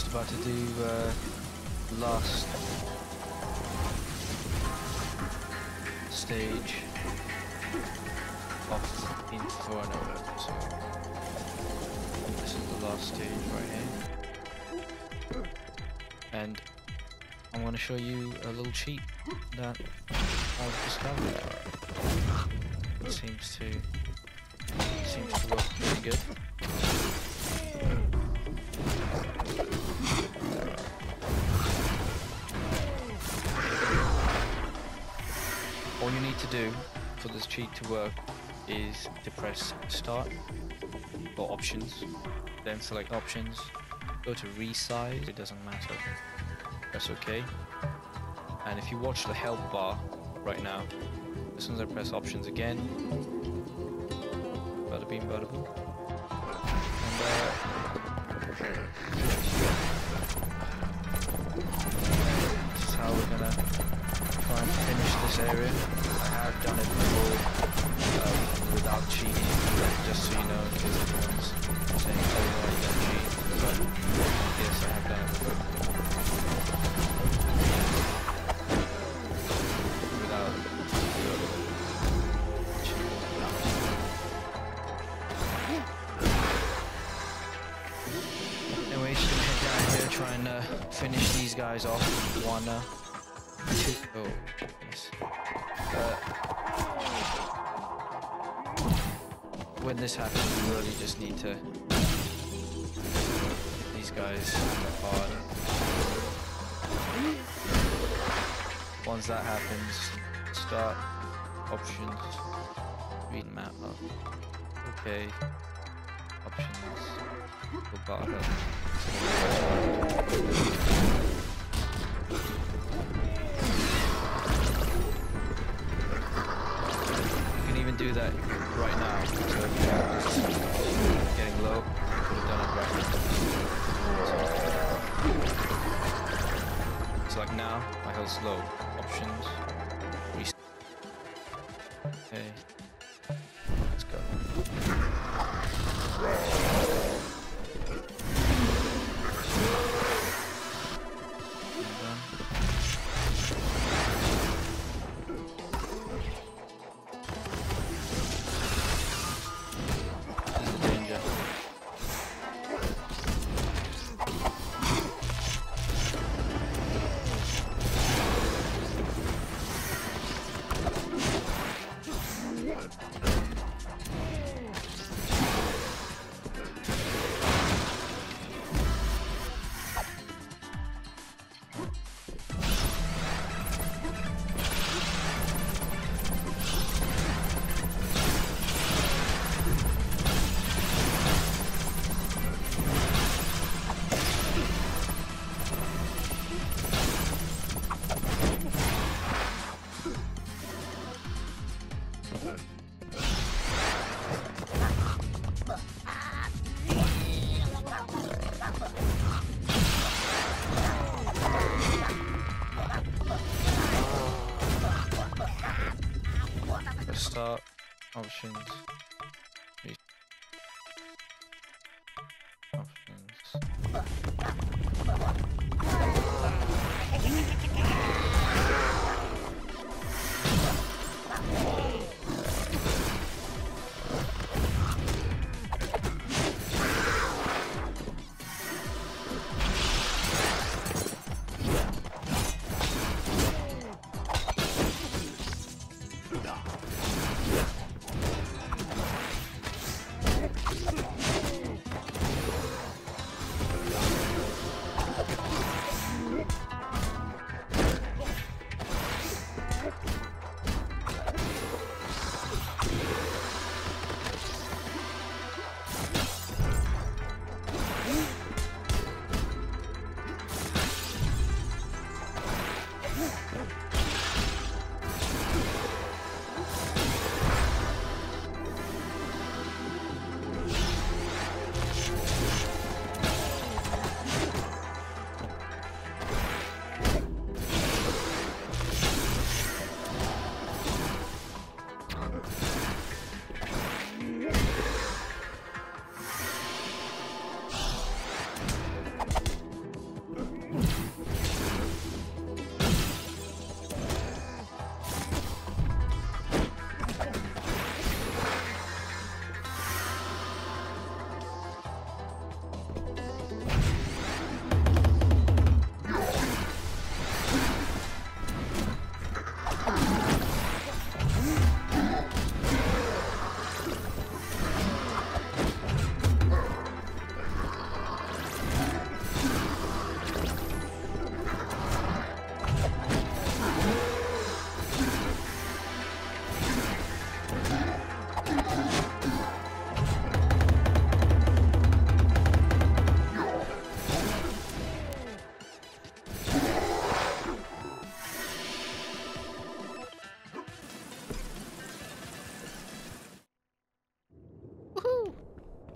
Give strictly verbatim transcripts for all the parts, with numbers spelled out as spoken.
about to do uh, last stage of Inferno. So this is the last stage right here, and I'm going to show you a little cheat that I've discovered. It seems to seems to work pretty good. All you need to do for this cheat to work is to press start or options, then select options, go to resize, it doesn't matter, press OK, and if you watch the help bar right now, as soon as I press options again, bada beam bada boom, and uh, this is how we're gonna try and finish this area. I have done it before um, without cheating, just so you know, in case everyone's saying, oh, why you don't cheat, but yes, I have done it before. Without cheating. Anyway, just gonna head down here, try and uh, finish these guys off. One, uh, two, oh, yes. Uh, when this happens, we really just need to hit these guys hard. Once that happens, start, options, read map up, okay, options, go bottom. Do that right now. So if you're getting low, you could have done it right now. So like now, my health's low. Options. Reset. Okay. Let's go. Start, options, options.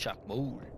Chakmul.